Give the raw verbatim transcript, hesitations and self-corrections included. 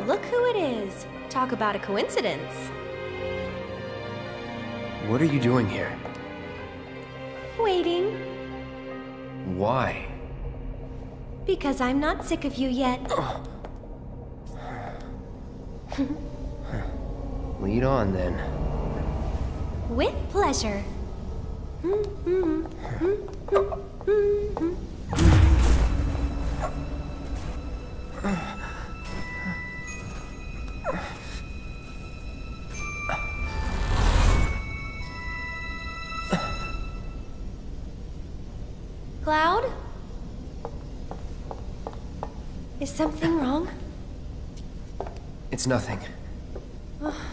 look who it is. Talk about a coincidence. What are you doing here? Waiting. Why? Because I'm not sick of you yet. Lead on, then. With pleasure. Cloud? Is something wrong? It's nothing. Ugh.